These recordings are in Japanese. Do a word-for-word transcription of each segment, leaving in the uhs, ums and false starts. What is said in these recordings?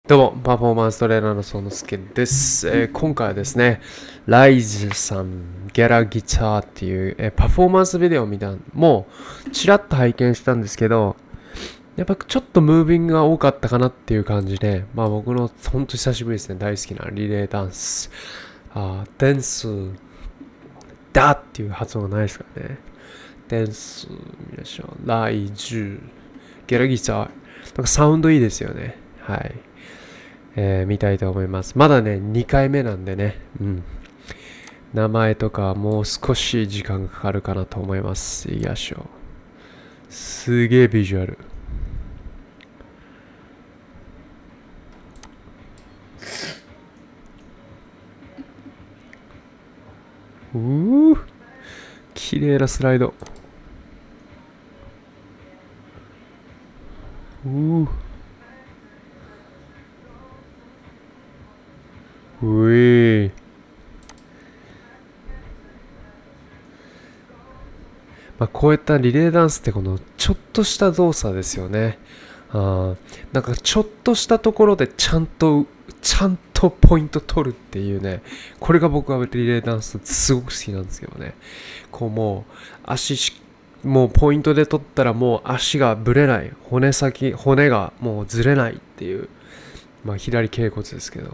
どうも、パフォーマンストレーナーのそのすけです、えー今回はですね、ライズさん、ゲラギターっていう、えーパフォーマンスビデオを見たもう、ちらっと拝見したんですけど、やっぱちょっとムービングが多かったかなっていう感じで、まあ僕のほんと久しぶりですね、大好きなリレーダンス。あーダンス、だっていう発音がないですからね。ダンス、皆さん、ライズ、ゲラギター。なんかサウンドいいですよね。はい。えー見たいと思います。まだね、にかいめなんでね、うん。名前とかもう少し時間がかかるかなと思います。いきましょう。すげえビジュアル。うー綺麗なスライド。うーうえーまあ、こういったリレーダンスってこのちょっとした動作ですよね。あーなんかちょっとしたところでちゃんとちゃんとポイント取るっていうね、これが僕はリレーダンスすごく好きなんですけどね。こうもう足しもうポイントで取ったらもう足がぶれない、骨先骨がもうずれないっていう、まあ左脛骨ですけど、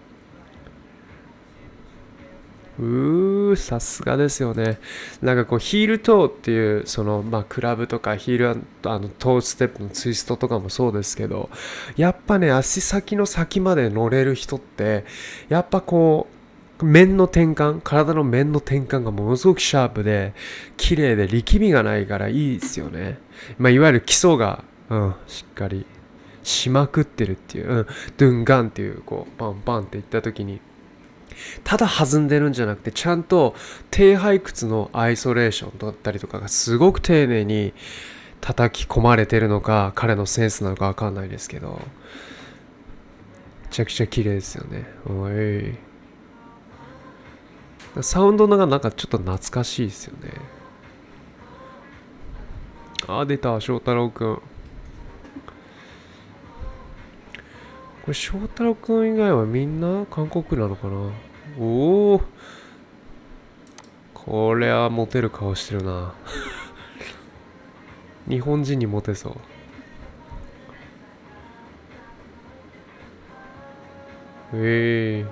うー、さすがですよね。なんかこうヒールトーっていうそのまあクラブとかヒールあのトーステップのツイストとかもそうですけど、やっぱね足先の先まで乗れる人ってやっぱこう面の転換、体の面の転換がものすごくシャープで綺麗で力みがないからいいですよね。まあいわゆる基礎が、うん、しっかりしまくってるっていう、うん、ドゥンガンっていうこうパンパンっていった時にただ弾んでるんじゃなくてちゃんと低背屈のアイソレーションだったりとかがすごく丁寧に叩き込まれてるのか彼のセンスなのか分かんないですけど、めちゃくちゃ綺麗ですよね。おいサウンドがなんかちょっと懐かしいですよね。あ、出た翔太郎くん。これ翔太郎くん以外はみんな韓国なのかな。おお、これはモテる顔してるな。日本人にモテそう。ええ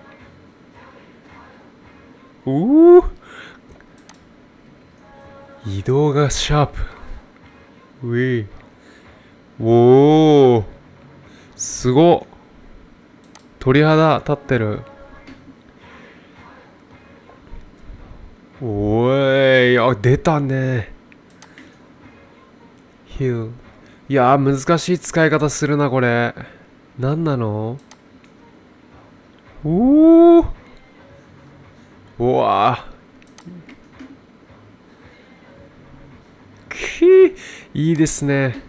ー、おお、移動がシャープ。うえ、おお、すごっ。鳥肌立ってる。おーい、あ、出たね。ヒュー。いやー、難しい使い方するな、これ。なんなの。おお、うわー。きー、いいですね。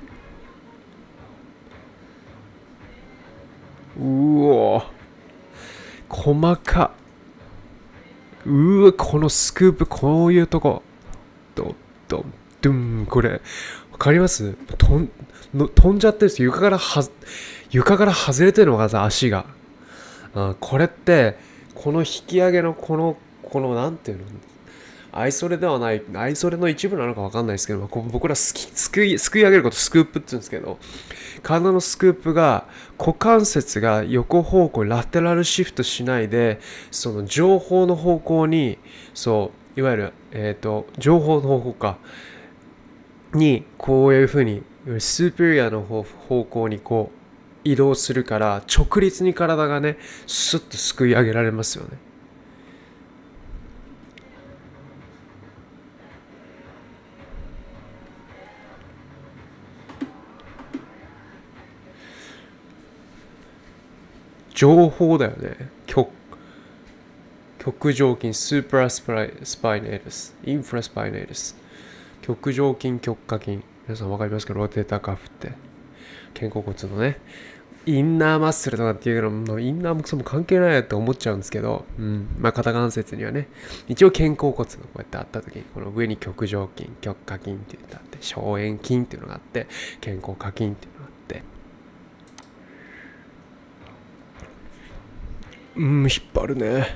うおー。細か。うわ、このスクープ、こういうとこ。ドンドンドゥン、これ、わかります。飛んの飛んじゃってるんですよ。床からは床から外れてるのがさ、足が。あ、これって、この引き上げのこの、この、なんていうの、アイソレではない、アイソレの一部なのかわかんないですけど、こ僕らすきすくい、すくい上げることスクープって言うんですけど、体のスクープが股関節が横方向ラテラルシフトしないでその情報の方向に、そういわゆるえっ、と情報の方向かにこういうふうにスーペリアの方方向にこう移動するから直立に体がねスッとすくい上げられますよね。情報だよね。極極上筋スープラスパイスパイネールスインフラスパイネールス、極上筋極下筋、皆さん分かりますか。ローテーターカフって肩甲骨のねインナーマッスルとかっていうのもインナーもクソも関係ないって思っちゃうんですけど、うん、まあ肩関節にはね一応肩甲骨がこうやってあった時にこの上に極上筋極下筋っていうのがあって小円筋っていうのがあって肩甲下筋っていうのがあって、 うん、引っ張るね。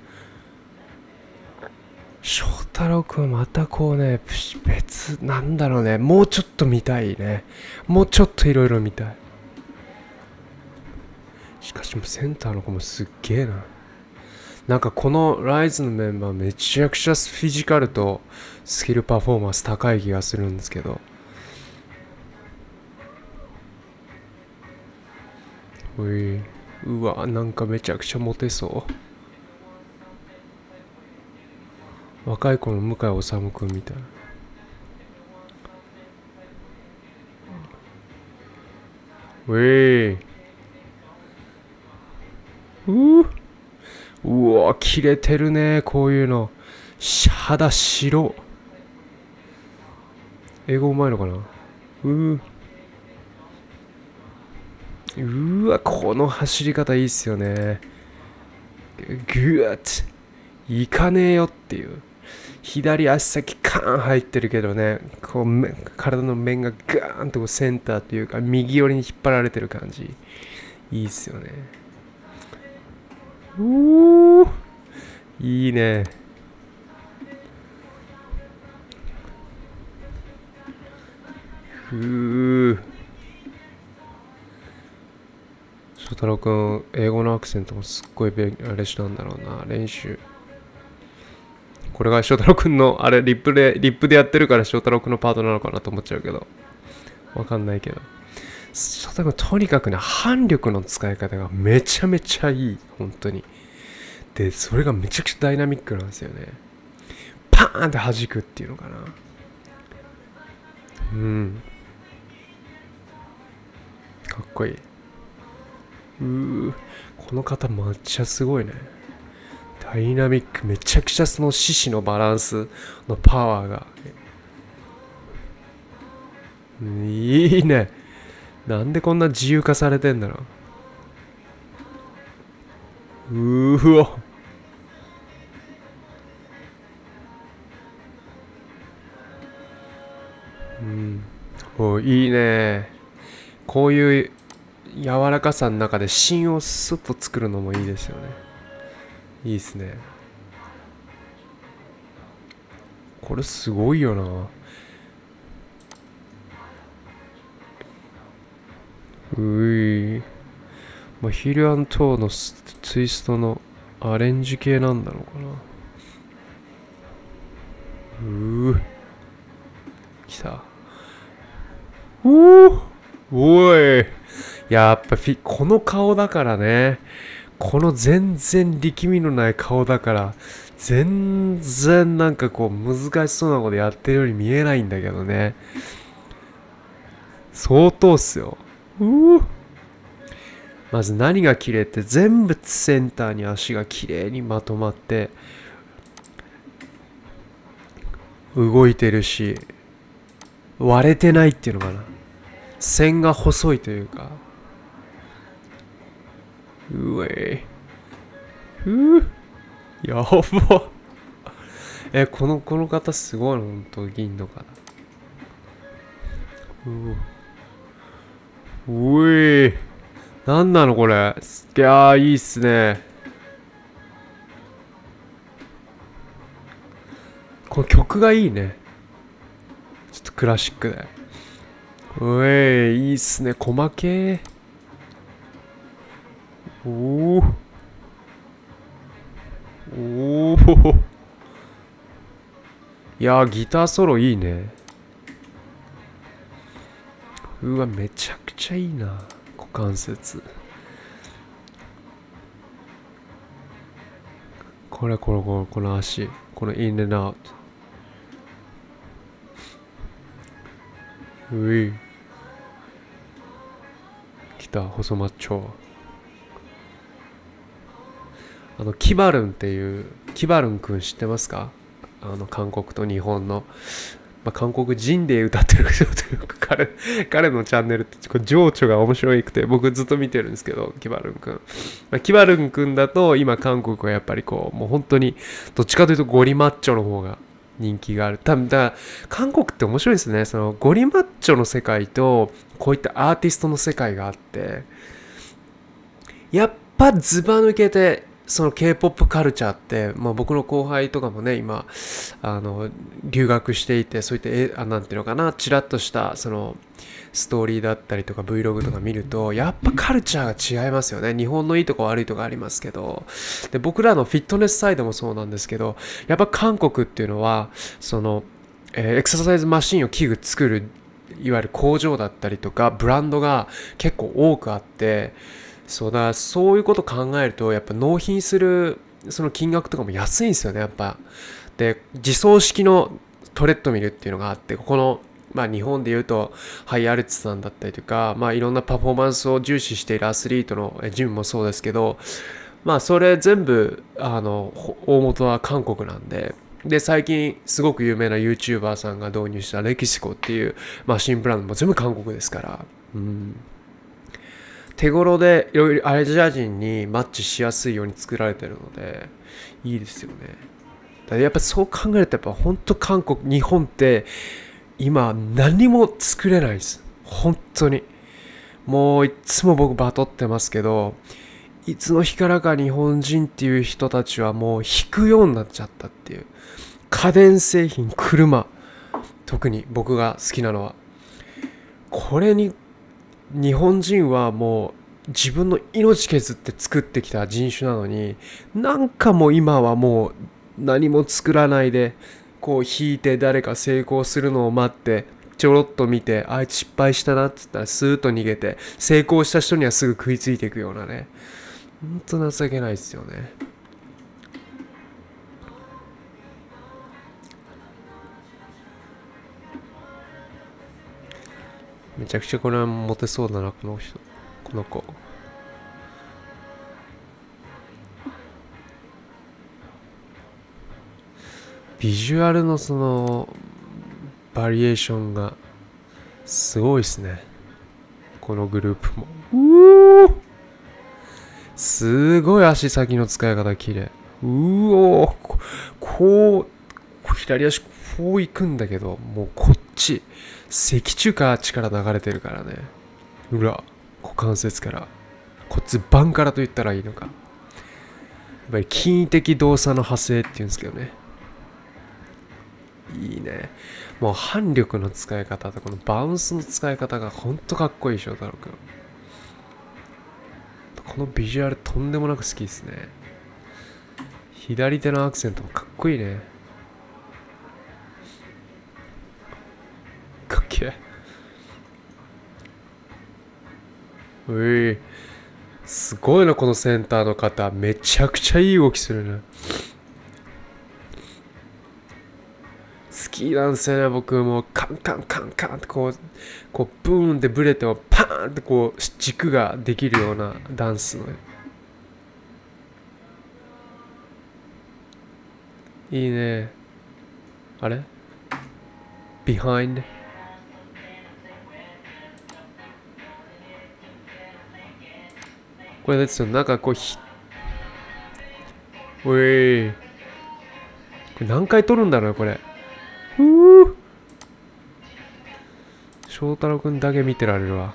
翔太郎くんまたこうね、別、なんだろうね、もうちょっと見たいね。もうちょっといろいろ見たい。しかしもセンターの子もすっげえな。なんかこのライズのメンバーめちゃくちゃフィジカルとスキルパフォーマンス高い気がするんですけど。おい、うわ、なんかめちゃくちゃモテそう。若い子の向井理くんみたい。うえいううわ、切れてるね、こういうの。肌白。英語うまいのかな。ううわ、この走り方いいっすよね。ぐわっいかねえよっていう。左足先カーン入ってるけどね、こう体の面がガーンとこうセンターというか右寄りに引っ張られてる感じ。いいっすよね。うーいいね。ふう。翔太郎くん、英語のアクセントもすっごいべあれしたんだろうな、練習。これが翔太郎くんの、あれ、リップで、リップでやってるから翔太郎くんのパートなのかなと思っちゃうけど。わかんないけど。翔太郎くん、とにかくね、反力の使い方がめちゃめちゃいい。本当に。で、それがめちゃくちゃダイナミックなんですよね。パーンって弾くっていうのかな。うん。かっこいい。うー、この方めっちゃすごいね。ダイナミック、めちゃくちゃその獅子のバランスのパワーが。いいね。なんでこんな自由化されてんだろう。うーわ。うん。おいいね。こういう柔らかさの中で芯をスッと作るのもいいですよね。いいっすね。これすごいよな。うい。まあ、ヒルアントーのツイストのアレンジ系なんだろうかな。うー。来た。おーおい。やっぱフィこの顔だからね。この全然力みのない顔だから、全然なんかこう難しそうなことやってるように見えないんだけどね。相当っすよ。うーまず何が綺麗って全部センターに足が綺麗にまとまって動いてるし、割れてないっていうのかな。線が細いというか。うえふうやば。え、この、この方すごいの、ほんと、銀の方。ううえなんなのこれ。いやー、いいっすね。この曲がいいね。ちょっとクラシックで。うえいいっすね。細けー。おー。おー。いやー、ギターソロいいね。うわ、めちゃくちゃいいな。股関節。これ、これ、これ、この足。このインandアウト。うい。来た、細マッチョ。あの、キバルンっていう、キバルンくん知ってますか？あの、韓国と日本の。まあ、韓国人で歌ってる人というか彼、彼のチャンネルって情緒が面白くて僕ずっと見てるんですけど、キバルンくん。まあ、キバルンくんだと今韓国はやっぱりこう、もう本当にどっちかというとゴリマッチョの方が人気がある。多分だから韓国って面白いですね。そのゴリマッチョの世界とこういったアーティストの世界があって、やっぱズバ抜けてその K-ポップ カルチャーって、まあ、僕の後輩とかもね今あの留学していて、そういったえあなんていうのかな、チラッとしたそのストーリーだったりとか Vlog とか見ると、やっぱカルチャーが違いますよね。日本のいいとこ悪いとこありますけど、で僕らのフィットネスサイドもそうなんですけど、やっぱ韓国っていうのはその、えーエクササイズマシンを器具作るいわゆる工場だったりとかブランドが結構多くあって、そうだそういうこと考えるとやっぱ納品するその金額とかも安いんですよね、やっぱ。で自走式のトレッドミルっていうのがあって、ここのまあ日本でいうとハイアルツさんだったりとか、まあいろんなパフォーマンスを重視しているアスリートのジムもそうですけど、まあそれ全部あの大元は韓国なんで、で最近すごく有名な YouTuber さんが導入したレキシコっていうマシンブランドも全部韓国ですから、うん、手頃でいろいろアジア人にマッチしやすいように作られてるのでいいですよね。だからやっぱそう考えるとやっぱ本当韓国日本って今何も作れないです、本当に。もういつも僕バトってますけど、いつの日からか日本人っていう人たちはもう引くようになっちゃったっていう。家電製品、車、特に僕が好きなのはこれに、日本人はもう自分の命削って作ってきた人種なのに、なんかもう今はもう何も作らないでこう引いて誰か成功するのを待ってちょろっと見て、あいつ失敗したなっつったらスーッと逃げて、成功した人にはすぐ食いついていくようなね、ほんと情けないですよね。めちゃくちゃこれはモテそうだな、この人、この子。ビジュアルのそのバリエーションがすごいですね、このグループも。うーすごい足先の使い方綺麗。うおーここう左足こう行くんだけど、もうこっち脊柱から力流れてるからね。裏股関節から、骨盤からと言ったらいいのか、やっぱり筋的動作の派生っていうんですけどね。いいね。もう反力の使い方とこのバウンスの使い方がほんとかっこいい翔太郎くん。このビジュアルとんでもなく好きですね。左手のアクセントもかっこいいね。かっけえ。うい、すごいなこのセンターの方、めちゃくちゃいい動きするね。好きなんですよね、僕も。カンカンカンカンってこうこうブーンってブレてもパーンってこう軸ができるようなダンスの、いいね。あれ Behind。 これですよ、なんかこうひおい、これ何回撮るんだろうこれ。ふう、翔太郎くんだけ見てられるわ。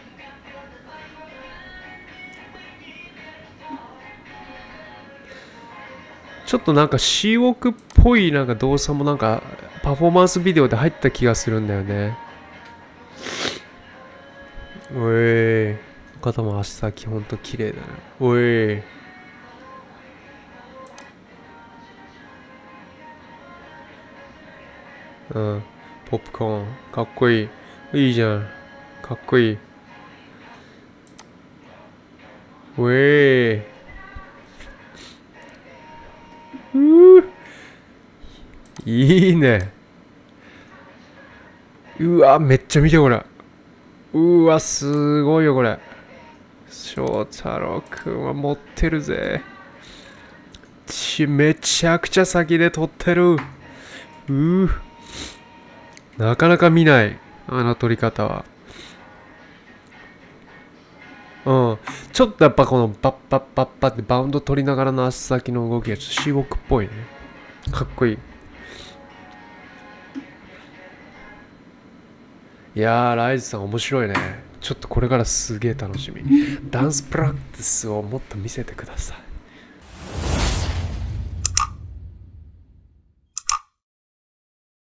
ちょっとなんかシーウォークっぽいなんか動作もなんかパフォーマンスビデオで入った気がするんだよね。おい、肩も足先ほんと綺麗だね。おい、うん、ポップコーンかっこいい。いいじゃん、かっこいい。おい、うーいいね。うわめっちゃ見てこれ。うわすごいよこれ。翔太郎くんは持ってるぜ。ちめちゃくちゃ先で撮ってる。うーなかなか見ないあの撮り方は。うん、ちょっとやっぱこのバッバッバッバッってバウンド取りながらの足先の動きがちょっとシーウォークっぽいね。かっこいい。いやーライズさん面白いね。 ちょっとこれからすげえ楽しみ。ダンスプラクティスをもっと見せてください。